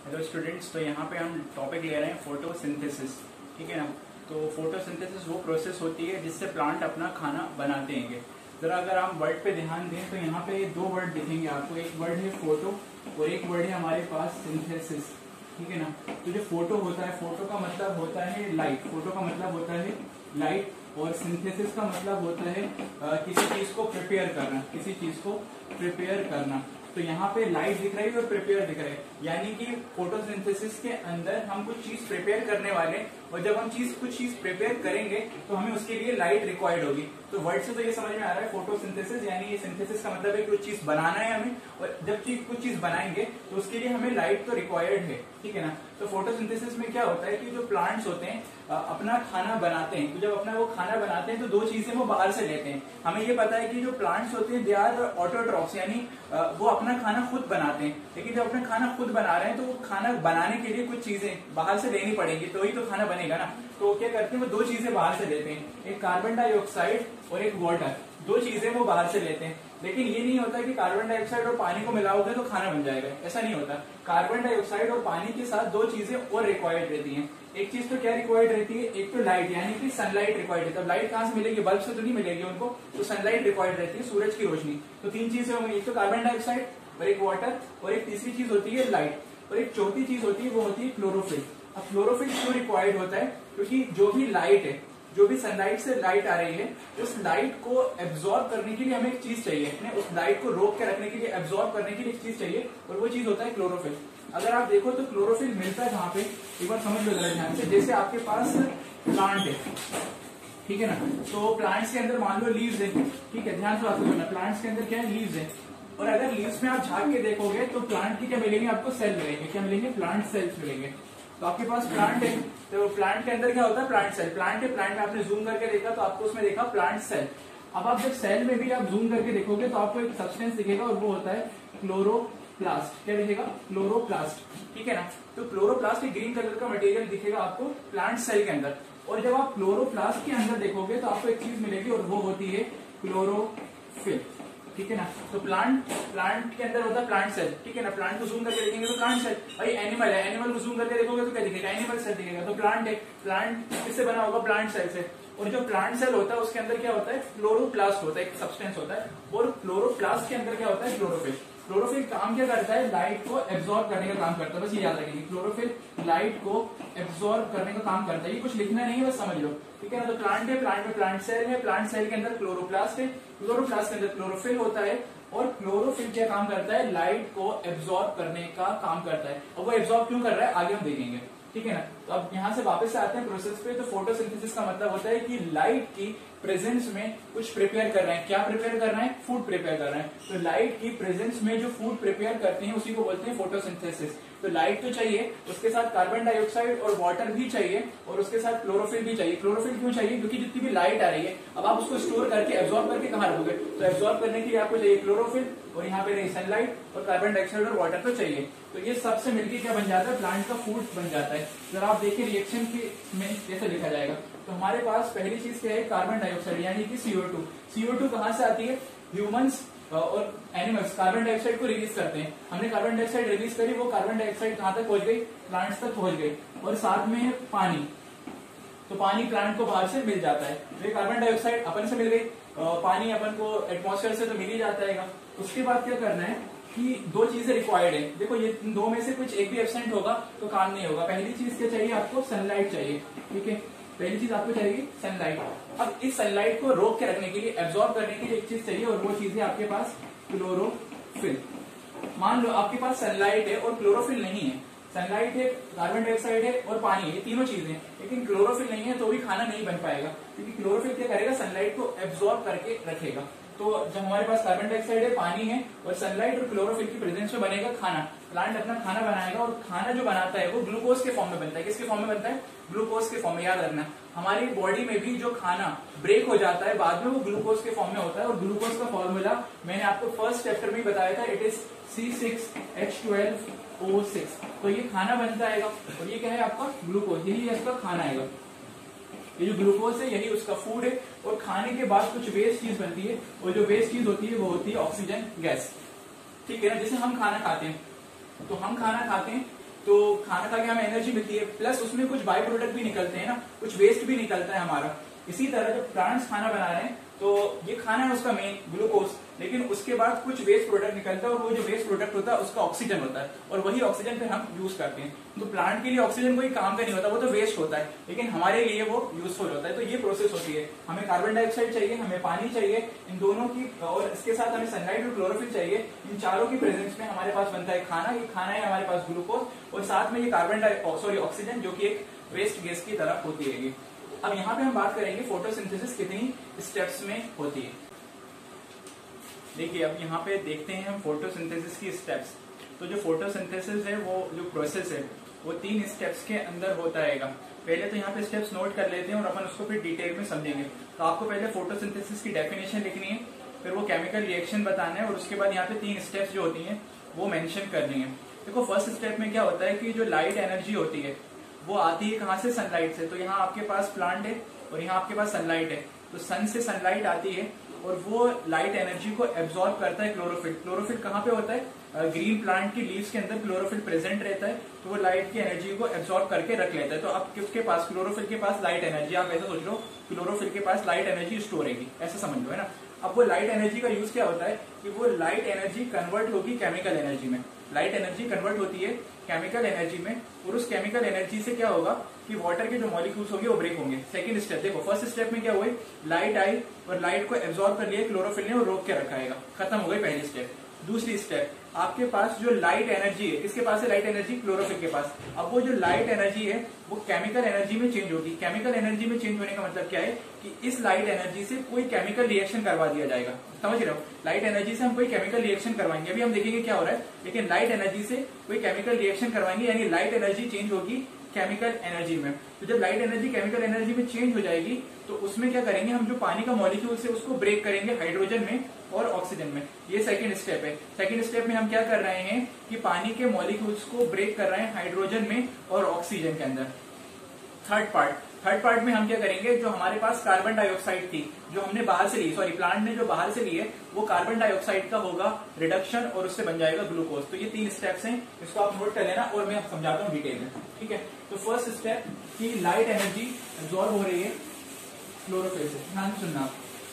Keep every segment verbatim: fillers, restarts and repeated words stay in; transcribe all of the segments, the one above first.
Hello students, तो यहाँ पे हम टॉपिक ले रहे हैं फोटोसिंथेसिस। ठीक है ना। तो फोटोसिंथेसिस वो प्रोसेस होती है जिससे प्लांट अपना खाना बनाते हैं। जरा अगर आप वर्ड पे ध्यान दें तो यहाँ पे दो वर्ड दिखेंगे आपको, एक वर्ड है फोटो और एक वर्ड है हमारे पास सिंथेसिस। ठीक है ना। तो जो फोटो होता है, फोटो का मतलब होता है लाइट, फोटो का मतलब होता है लाइट, और सिंथेसिस का मतलब होता है आ, किसी चीज को प्रिपेयर करना, किसी चीज को प्रिपेयर करना। तो यहाँ पे लाइट दिख रही है और प्रिपेयर दिख रहा है, यानी कि फोटोसिंथेसिस के अंदर हम कुछ चीज प्रिपेयर करने वाले, और जब हम चीज कुछ चीज प्रिपेयर करेंगे तो हमें उसके लिए लाइट रिक्वायर्ड होगी। तो वर्ड से तो ये समझ में आ रहा है फोटोसिंथेसिस, यानी ये सिंथेसिस का मतलब है कुछ चीज बनाना है हमें, और जब चीज कुछ चीज बनाएंगे तो उसके लिए हमें लाइट तो रिक्वायर्ड है। ठीक है ना। तो फोटोसिंथेसिस में क्या होता है कि जो प्लांट्स होते हैं अपना खाना बनाते हैं, तो जब अपना वो खाना बनाते हैं तो दो चीजें वो बाहर से लेते हैं। हमें ये पता है कि जो प्लांट्स होते हैं दे आर ऑटोट्रॉफ्स, यानी वो अपना खाना खुद बनाते हैं, लेकिन जब अपना खाना खुद बना रहे हैं तो वो खाना बनाने के लिए कुछ चीजें बाहर से लेनी पड़ेगी, तो ही तो खाना बनेगा ना। तो क्या करते हैं, वो दो चीजें बाहर से लेते हैं, एक कार्बन डाइऑक्साइड और एक वाटर, दो चीजें वो बाहर से लेते हैं। लेकिन ये नहीं होता कि कार्बन डाइऑक्साइड और पानी को मिलाओगे तो खाना बन जाएगा, ऐसा नहीं होता। कार्बन डाइऑक्साइड और पानी के साथ दो चीजें और रिक्वायर्ड रहती हैं। एक चीज तो क्या रिक्वायर्ड रहती है, एक तो लाइट, यानी कि सनलाइट रिक्वायर्ड रहती है। लाइट कहां से मिलेगी, बल्ब से तो नहीं मिलेगी उनको, तो सनलाइट रिक्वायर्ड रहती है, सूरज की रोशनी। तो तीन चीजें होंगी, एक तो कार्बन डाइऑक्साइड और एक वाटर, और एक तीसरी चीज होती है लाइट, और एक चौथी चीज होती है वो होती है क्लोरोफिल। अब क्लोरोफिल क्यों रिक्वायर्ड होता है, क्योंकि जो भी लाइट है, जो भी सनलाइट से लाइट आ रही है, उस लाइट को एब्जॉर्ब करने के लिए हमें एक चीज चाहिए, उस लाइट को रोक के रखने के लिए, एब्जॉर्ब करने के लिए एक चीज चाहिए, और वो चीज होता है क्लोरोफिल। अगर आप देखो तो क्लोरोफिल मिलता है कहाँ पे, एक बार समझ लो जरा ध्यान से। जैसे आपके पास प्लांट है, ठीक है ना, तो प्लांट्स के अंदर मान लो लीव्स है, ठीक है, ध्यान से बात करना, प्लांट्स के अंदर क्या है, लीव्स है, और अगर लीव्स में आप झांक के देखोगे तो प्लांट की क्या मिलेंगे, आपको सेल मिलेंगे, क्या मिलेंगे, प्लांट सेल्स मिलेंगे। तो आपके पास प्लांट है, तो प्लांट के अंदर क्या होता है, प्लांट सेल, प्लांट है, प्लांट में आपने जूम करके देखा तो आपको उसमें देखा प्लांट सेल। अब आप जब सेल में भी आप जूम करके देखोगे तो आपको एक सब्सटेंस दिखेगा, और वो होता है क्लोरोप्लास्ट। क्या दिखेगा, क्लोरोप्लास्ट। ठीक है ना। तो क्लोरोप्लास्ट एक ग्रीन कलर का मटेरियल दिखेगा आपको प्लांट सेल के अंदर, और जब आप क्लोरोप्लास्ट के अंदर देखोगे तो आपको एक चीज मिलेगी, और वो होती है क्लोरोफिल। ठीक है ना। तो प्लांट प्लांट के अंदर होता है प्लांट सेल। ठीक है ना। प्लांट को जूम करके देखेंगे तो प्लांट सेल। भाई एनिमल है, एनिमल को जूम करके देखोगे तो क्या दिखेगा, एनिमल सेल दिखेगा। तो प्लांट है, प्लांट किससे बना होगा, प्लांट सेल से। और जो प्लांट सेल होता है उसके अंदर क्या होता है, क्लोरोप्लास्ट होता है, एक सब्सटेंस होता है, और क्लोरोप्लास्ट के अंदर क्या होता है, क्लोरोफिल। क्लोरोफिल काम क्या करता है, लाइट को एब्जॉर्ब करने का काम करता है, बस ये याद रखेंगे, क्लोरोफिल लाइट को एब्जॉर्ब करने का काम करता है। ये कुछ लिखना नहीं है, बस समझ लो। ठीक है ना। तो प्लांट है, प्लांट में प्लांट सेल है, प्लांट सेल के अंदर क्लोरोप्लास्ट है, क्लोरोप्लास्ट के अंदर क्लोरोफिल होता है, और क्लोरोफिल क्या काम करता है, लाइट को एब्जॉर्ब करने का काम करता है। और वो एब्जॉर्ब क्यों कर रहा है आगे हम देखेंगे। ठीक है ना। तो अब यहाँ से वापस से आते हैं प्रोसेस पे। तो फोटोसिंथेसिस का मतलब होता है कि लाइट की प्रेजेंस में कुछ प्रिपेयर कर रहे हैं। क्या प्रिपेयर कर रहे हैं, फूड प्रिपेयर कर रहे हैं। तो लाइट की प्रेजेंस में जो फूड प्रिपेयर करते हैं उसी को बोलते हैं फोटोसिंथेसिस। तो लाइट तो चाहिए, उसके साथ कार्बन डाइऑक्साइड और वाटर भी चाहिए, और उसके साथ क्लोरोफिल भी चाहिए। क्लोरोफिल क्यों चाहिए, क्योंकि जितनी भी लाइट आ रही है अब आप उसको स्टोर करके एब्जॉर्ब करके कहाँ रखोगे, तो एब्जॉर्ब करने के लिए आपको चाहिए क्लोरोफिल, और यहाँ पे रही सनलाइट, और कार्बन डाइऑक्साइड और वाटर तो चाहिए। तो ये सबसे मिलकर क्या बन जाता है, प्लांट का फूड बन जाता है। जरा आप देखिए रिएक्शन के में कैसे लिखा जाएगा। तो हमारे पास पहली चीज क्या है, कार्बन डाइऑक्साइड, यानी कि सीओ टू। सीओ टू कहाँ से आती है, ह्यूमंस और एनिमल्स कार्बन डाइऑक्साइड को रिलीज करते हैं। हमने कार्बन डाइऑक्साइड रिलीज करी, वो कार्बन डाइऑक्साइड कहाँ तक पहुंच गई, प्लांट्स तक पहुंच गई, और साथ में है पानी। तो पानी प्लांट को बाहर से मिल जाता है। तो कार्बन डाइऑक्साइड अपन से मिल गई, पानी अपन को एटमॉस्फेयर से तो मिल ही जाता है। उसके बाद क्या करना है कि दो चीजें रिक्वायर्ड है। देखो ये दो में से कुछ एक भी एब्सेंट होगा तो काम नहीं होगा। पहली चीज क्या चाहिए आपको, सनलाइट चाहिए। ठीक है, पहली चीज आपको चाहिए सनलाइट। अब इस सनलाइट को रोक के रखने के लिए, एब्जॉर्ब करने के लिए एक चीज चाहिए, और वो चीज है आपके पास क्लोरोफिल। मान लो आपके पास सनलाइट है और क्लोरोफिल नहीं है। सनलाइट है, कार्बन डाइऑक्साइड है और पानी है, तीनों चीजें हैं, लेकिन क्लोरोफिल नहीं है तो भी खाना नहीं बन पाएगा, क्योंकि क्लोरोफिल क्या करेगा, सनलाइट को एब्जॉर्ब करके रखेगा। तो जब हमारे पास कार्बन डाइऑक्साइड है, पानी है, और सनलाइट और क्लोरोफिल की प्रेजेंस में बनेगा खाना। प्लांट अपना खाना बनाएगा, और खाना जो बनाता है वो ग्लूकोज के फॉर्म में बनता है। किसके फॉर्म में बनता है, ग्लूकोज के फॉर्म में। याद रखना, हमारी बॉडी में भी जो खाना ब्रेक हो जाता है बाद में, वो ग्लूकोज के फॉर्म में होता है। और ग्लूकोज का फॉर्मूला मैंने आपको फर्स्ट चैप्टर में बताया था, it is C six H twelve O six. तो ये खाना बनता है, और ये क्या है आपका ग्लूकोज, यही इसका खाना आएगा। ये जो ग्लूकोज है यही उसका फूड है, और खाने के बाद कुछ वेस्ट चीज बनती है, और जो वेस्ट चीज होती है वो होती है ऑक्सीजन गैस। ठीक है ना। जैसे हम खाना खाते हैं, तो हम खाना खाते हैं तो खाना खा के हमें एनर्जी मिलती है, प्लस उसमें कुछ बाई प्रोडक्ट भी निकलते हैं ना, कुछ वेस्ट भी निकलता है हमारा। इसी तरह जब प्लांट्स खाना बना रहे हैं तो ये खाना है उसका मेन ग्लूकोज, लेकिन उसके बाद कुछ वेस्ट प्रोडक्ट निकलता है और वो जो वेस्ट प्रोडक्ट होता है उसका ऑक्सीजन होता है, और वही ऑक्सीजन फिर हम यूज करते हैं। तो प्लांट के लिए ऑक्सीजन कोई काम का नहीं होता, वो तो वेस्ट होता है, लेकिन हमारे लिए वो यूजफुल होता है। तो ये प्रोसेस होती है, हमें कार्बन डाइऑक्साइड चाहिए, हमें पानी चाहिए, इन दोनों की, और इसके साथ हमें सनलाइट और क्लोरोफिल चाहिए। इन चारों की प्रेजेंस में हमारे पास बनता है खाना। ये खाना है हमारे पास ग्लूकोज, और साथ में ये कार्बन डाइऑक्साइड सॉरी ऑक्सीजन, जो कि एक वेस्ट गैस की तरह होती है। अब यहाँ पे हम बात करेंगे फोटोसिंथेसिस कितनी स्टेप्स में होती है। देखिए अब यहाँ पे देखते हैं हम फोटोसिंथेसिस की स्टेप्स। तो जो फोटोसिंथेसिस है वो जो प्रोसेस है वो तीन स्टेप्स के अंदर होता है। पहले तो यहाँ पे स्टेप्स नोट कर लेते हैं और अपन उसको फिर डिटेल में समझेंगे। तो आपको पहले फोटोसिंथेसिस की डेफिनेशन लिखनी है, फिर वो केमिकल रिएक्शन बताना है, और उसके बाद यहाँ पे तीन स्टेप्स जो होती है वो मेंशन करनी है। देखो फर्स्ट स्टेप में क्या होता है कि जो लाइट एनर्जी होती है वो आती है कहाँ से? सनलाइट से। तो यहाँ आपके पास प्लांट है और यहाँ आपके पास सनलाइट है, तो सन से सनलाइट आती है और वो लाइट एनर्जी को एब्जॉर्ब करता है क्लोरोफिल। क्लोरोफिल कहाँ पे होता है? ग्रीन प्लांट की लीव्स के अंदर क्लोरोफिल प्रेजेंट रहता है, तो वो लाइट की एनर्जी को एब्जॉर्ब करके रख लेता है। तो अब किसके पास? क्लोरोफिल के पास लाइट एनर्जी। आप ऐसा सोच लो, क्लोरोफिल के पास लाइट एनर्जी स्टोर रहेगी, ऐसा समझ लो, है ना। अब वो लाइट एनर्जी का यूज क्या होता है कि वो लाइट एनर्जी कन्वर्ट होगी केमिकल एनर्जी में। लाइट एनर्जी कन्वर्ट होती है केमिकल एनर्जी में, और उस केमिकल एनर्जी से क्या होगा कि वाटर के जो मॉलिक्यूल्स होंगे वो ब्रेक होंगे। सेकंड स्टेप देखो, फर्स्ट स्टेप में क्या हुआ, लाइट आई और लाइट को एब्जॉर्ब कर लिया क्लोरोफिल ने और रोक के रखाएगा, खत्म हो गई पहली स्टेप। दूसरी स्टेप, आपके पास जो लाइट एनर्जी है, किसके पास है लाइट एनर्जी? क्लोरोफिल के पास। अब वो जो लाइट एनर्जी है वो केमिकल एनर्जी में चेंज होगी। केमिकल एनर्जी में चेंज होने का मतलब क्या है कि इस लाइट एनर्जी से कोई केमिकल रिएक्शन करवा दिया जाएगा। समझ रहे हो? लाइट एनर्जी से हम कोई केमिकल रिएक्शन करवाएंगे, अभी हम देखेंगे क्या हो रहा है, लेकिन लाइट एनर्जी से कोई केमिकल रिएक्शन करवाएंगे, यानी लाइट एनर्जी चेंज होगी केमिकल एनर्जी में। तो जब लाइट एनर्जी केमिकल एनर्जी में चेंज हो जाएगी तो उसमें क्या करेंगे हम, जो पानी का मॉलिक्यूल है उसको ब्रेक करेंगे हाइड्रोजन में और ऑक्सीजन में। ये सेकंड स्टेप है। सेकंड स्टेप में हम क्या कर रहे हैं कि पानी के मॉलिक्यूल्स को ब्रेक कर रहे हैं हाइड्रोजन में और ऑक्सीजन के अंदर। थर्ड पार्ट थर्ड पार्ट में हम क्या करेंगे, जो हमारे पास कार्बन डाइऑक्साइड थी जो हमने बाहर से ली, सॉरी प्लांट ने जो बाहर से ली है, वो कार्बन डाइऑक्साइड का होगा रिडक्शन और उससे बन जाएगा ग्लूकोज। तो ये तीन स्टेप्स हैं, इसको आप नोट कर लेना और मैं समझाता हूँ डिटेल में, ठीक है। तो फर्स्ट स्टेप की लाइट एनर्जी एब्जॉर्ब हो रही है क्लोरोफिल से, ध्यान से सुनना आप।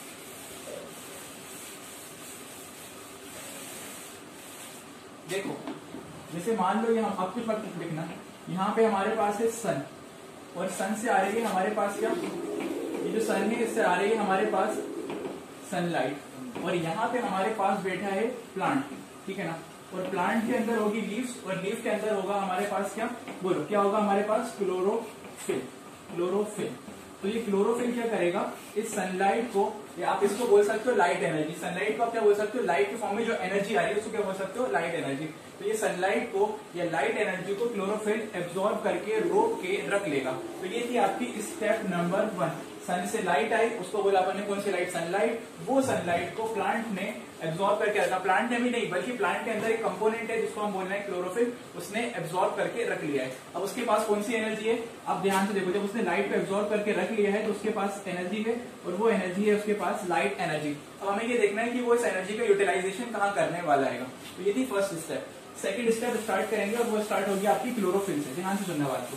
देखो जैसे मान लो ये हम अब कुछ मत लिखना, यहाँ पे हमारे पास है सन, और सन से आ रही है हमारे पास क्या, ये जो सन है इससे आ रही है हमारे पास सनलाइट, और यहाँ पे हमारे पास बैठा है प्लांट, ठीक है ना। और प्लांट के अंदर होगी लीव्स, और लीव के अंदर होगा हमारे पास क्या, बोलो क्या होगा हमारे पास? क्लोरोफिल। क्लोरोफिल तो ये क्लोरोफिल क्या करेगा, इस सनलाइट को, या आप इसको बोल सकते हो लाइट एनर्जी। सनलाइट को आप क्या बोल सकते हो? लाइट के फॉर्म में जो एनर्जी आ रही है उसको क्या बोल सकते हो? Light energy. तो ये सनलाइट को या लाइट एनर्जी को क्लोरोफिल एब्जॉर्ब करके रोक के रख लेगा। तो ये थी आपकी स्टेप नंबर वन। सन से लाइट आई, उसको बोला अपन ने कौन सी लाइट? सनलाइट। वो सनलाइट को प्लांट ने एब्जॉर्ब करके रखा। प्लांट ने भी नहीं, बल्कि प्लांट के अंदर एक कंपोनेंट है जिसको हम बोल रहे हैं क्लोरोफिल, उसने एब्जॉर्ब करके रख लिया है। अब उसके पास कौन सी एनर्जी है? अब ध्यान से देखो, जब उसने लाइट को एब्जॉर्ब करके रख लिया है तो उसके पास एनर्जी है, और वो एनर्जी है उसके पास लाइट एनर्जी। अब हमें ये देखना है कि वो इस एनर्जी का यूटिलाइजेशन कहाँ करने वाला है। तो ये थी first step. Second step start करेंगे और वो स्टार्ट होगी आपकी क्लोरोफिल से। ध्यान से सुनना बात को।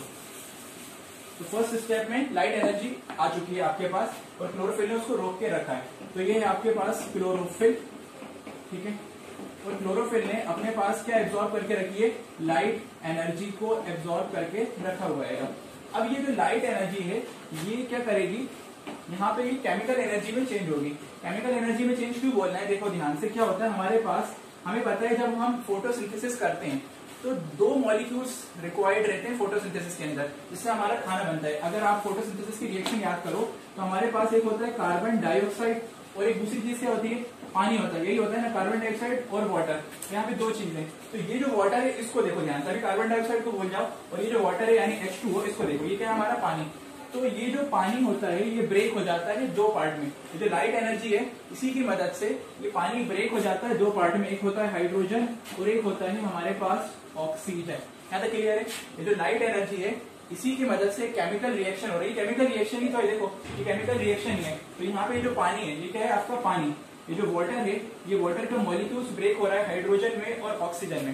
तो फर्स्ट स्टेप में लाइट एनर्जी आ चुकी है आपके पास और क्लोरोफिल ने उसको रोक के रखा है। तो ये है आपके पास क्लोरोफिल, ठीक है। और क्लोरोफिल ने अपने पास क्या एब्जॉर्ब करके रखी है? लाइट एनर्जी को एब्जॉर्ब करके रखा हुआ है। अब ये जो लाइट एनर्जी है ये क्या करेगी, यहाँ पे ये केमिकल एनर्जी में चेंज होगी। केमिकल एनर्जी में चेंज क्यों बोलना है? देखो ध्यान से, क्या होता है हमारे पास, हमें पता है जब हम फोटोसिंथेसिस करते हैं तो दो मॉलिक्यूल्स रिक्वायर्ड रहते हैं फोटोसिंथेसिस के अंदर, जिससे हमारा खाना बनता है। अगर आप फोटोसिंथेसिस की रिएक्शन याद करो तो हमारे पास एक होता है कार्बन डाइऑक्साइड और एक दूसरी चीज क्या होती है? पानी होता है। यही होता है ना, कार्बन डाइऑक्साइड और वाटर। यहाँ पे दो चीजें। तो ये जो वाटर है इसको देखो ध्यान से, अभी कार्बन डाइऑक्साइड को भूल जाओ, और ये जो वाटर है यानी एच टू ओ इसको देखो, ये क्या है हमारा? पानी। तो ये जो पानी होता है ये ब्रेक हो जाता है दो पार्ट में। ये जो लाइट एनर्जी है इसी की मदद से ये पानी ब्रेक हो जाता है दो पार्ट में, एक होता है हाइड्रोजन और एक होता है हमारे पास ऑक्सीजन। यहाँ तक क्लियर है? ये जो लाइट एनर्जी है इसी की मदद से केमिकल रिएक्शन हो रही है। केमिकल रिएक्शन ही तो है, देखो ये केमिकल रिएक्शन ही है। तो यहाँ पे जो पानी है ये क्या है? आपका पानी। ये जो वाटर है ये वाटर का मॉलिक्यूल्स ब्रेक हो रहा है हाइड्रोजन में और ऑक्सीजन में।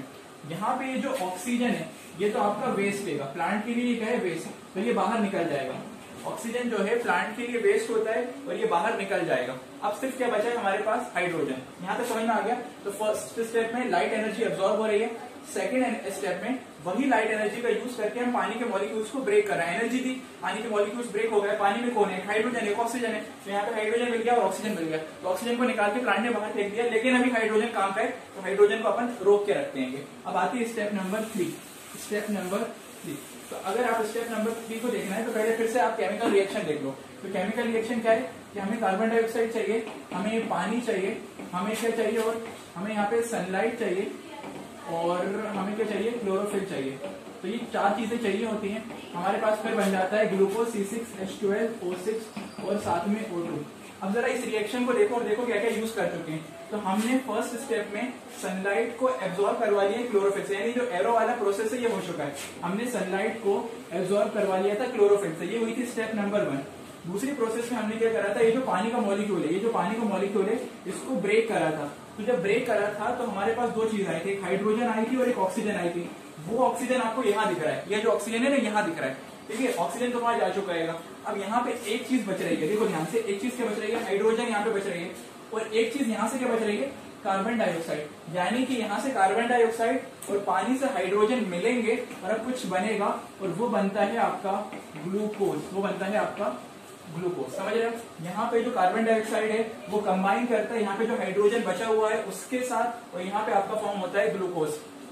यहाँ पे ये जो ऑक्सीजन है ये तो आपका वेस्ट है, प्लांट के लिए ये क्या है, वेस्ट, तो ये बाहर निकल जाएगा। ऑक्सीजन जो है प्लांट के लिए वेस्ट होता है और ये बाहर निकल जाएगा। अब सिर्फ क्या बचा है हमारे पास, हाइड्रोजन। यहाँ तक समझ में आ गया। तो फर्स्ट स्टेप में लाइट एनर्जी एब्जॉर्ब हो रही है, सेकेंड स्टेप में वही लाइट एनर्जी का यूज करके हम पानी के मॉलिक्यूल्स को ब्रेक कर रहे हैं। एनर्जी दी, पानी के मॉलिक्यूल्स ब्रेक हो गए। पानी में कौन है, हाइड्रोजन है, ऑक्सीजन है, तो यहाँ पे हाइड्रोजन मिल गया और ऑक्सीजन मिल गया, तो ऑक्सीजन को निकाल के प्लांट ने बाहर फेंक दिया, लेकिन अभी हाइड्रोजन काम का है, तो हाइड्रोजन को अपन रोक के रखते हैं। अब आती है step number three. Step number three, तो अगर आप स्टेप नंबर थ्री को देखना है तो पहले फिर से आप केमिकल रिएक्शन देख लो। तो केमिकल रिएक्शन क्या है कि हमें कार्बन डाइऑक्साइड चाहिए, हमें पानी चाहिए, हमें क्या चाहिए, और हमें यहाँ पे सनलाइट चाहिए, और हमें क्या चाहिए, क्लोरोफिल चाहिए। तो ये चार चीजें चाहिए होती हैं हमारे पास। फिर बन जाता है glucose C six H twelve O six और साथ में ओ टू। अब जरा इस रिएक्शन को देखो और देखो क्या क्या यूज कर चुके हैं। तो हमने फर्स्ट स्टेप में सनलाइट को एब्जॉर्ब करवा लिया क्लोरोफिल से, यानी जो एरो वाला प्रोसेस है ये हो चुका है। हमने सनलाइट को एब्जॉर्ब करवा लिया था क्लोरोफिल से, ये हुई थी स्टेप नंबर वन। दूसरी प्रोसेस में हमने क्या करा था, ये जो पानी का मॉलिक्यूल है, ये जो पानी का मॉलिक्यूल है इसको ब्रेक करा था। तो जब ब्रेक करा था तो हमारे पास दो चीज आई थी, एक हाइड्रोजन आई थी और एक ऑक्सीजन आई थी। वो ऑक्सीजन आपको यहाँ दिख रहा है, ये जो ऑक्सीजन है ना यहाँ दिख रहा है, ठीक है, ऑक्सीजन तो वहां जा चुका है। अब यहाँ पे एक चीज बच रही है, देखो ध्यान से, एक चीज क्या बच रही है, हाइड्रोजन यहाँ पे बच रही है, और एक चीज यहाँ से क्या बच रही है, कार्बन डाइऑक्साइड। यानी कि यहाँ से कार्बन डाइऑक्साइड और पानी से हाइड्रोजन मिलेंगे और अब कुछ बनेगा, और वो बनता है आपका ग्लूकोज, वो बनता है आपका ग्लूकोज। समझ रहे हो, यहाँ पे जो कार्बन डाइऑक्साइड है वो कंबाइन करता है यहाँ पे जो हाइड्रोजन बचा हुआ है उसके साथ, और यहाँ पे आपका फॉर्म होता है ग्लूकोज।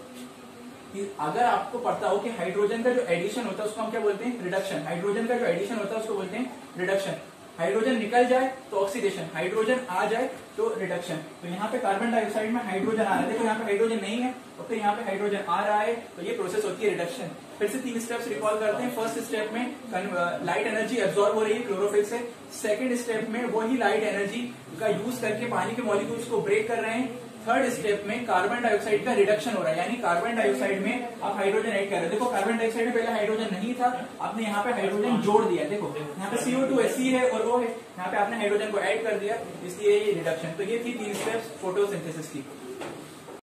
अगर आपको पता हो कि हाइड्रोजन का जो एडिशन होता है उसको हम क्या बोलते हैं, रिडक्शन। हाइड्रोजन का जो एडिशन होता है उसको बोलते हैं रिडक्शन। हाइड्रोजन निकल जाए तो ऑक्सीडेशन, हाइड्रोजन आ जाए तो रिडक्शन। तो यहाँ पे कार्बन डाइऑक्साइड में हाइड्रोजन आ रहा है, देखो यहाँ पे हाइड्रोजन नहीं है और फिर यहाँ पे हाइड्रोजन आ रहा है, तो ये प्रोसेस होती है रिडक्शन। फिर से तीन स्टेप्स रिकॉल करते हैं। फर्स्ट स्टेप में लाइट एनर्जी एब्जॉर्ब हो रही है क्लोरोफिल से। सेकेंड स्टेप में वही लाइट एनर्जी का यूज करके पानी के मॉलिक्यूल्स को ब्रेक कर रहे हैं। थर्ड स्टेप में कार्बन डाइऑक्साइड का रिडक्शन हो रहा है, यानी कार्बन डाइऑक्साइड में आप हाइड्रोजन ऐड कर रहे हो। देखो कार्बन डाइऑक्साइड में पहले हाइड्रोजन नहीं था, आपने यहाँ पे हाइड्रोजन जोड़ दिया। देखो यहाँ पे सी ओ टू है, सी है और ओ है, यहाँ पे आपने हाइड्रोजन को ऐड कर दिया, इसलिए ये रिडक्शन। तो ये थी तीन स्टेप्स फोटोसिंथेसिस की।